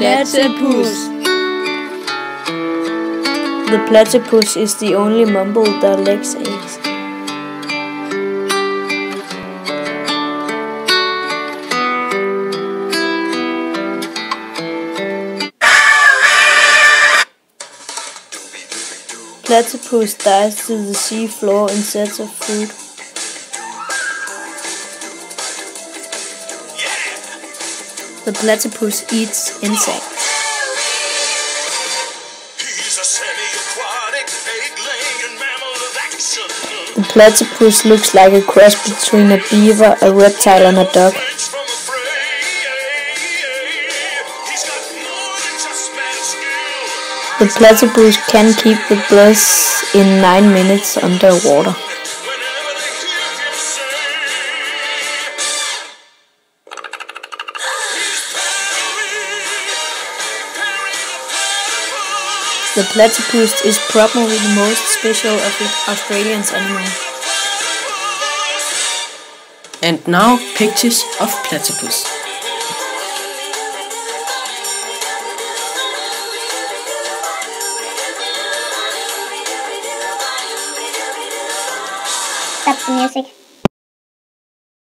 Platypus. The platypus is the only mammal that lays eggs. Platypus dives to the sea floor in search of food. The platypus eats insects. The platypus looks like a cross between a beaver, a reptile and a dog. The platypus can keep the breath in 9 minutes underwater. The platypus is probably the most special of the Australian animals. And now pictures of platypus. Stop the music.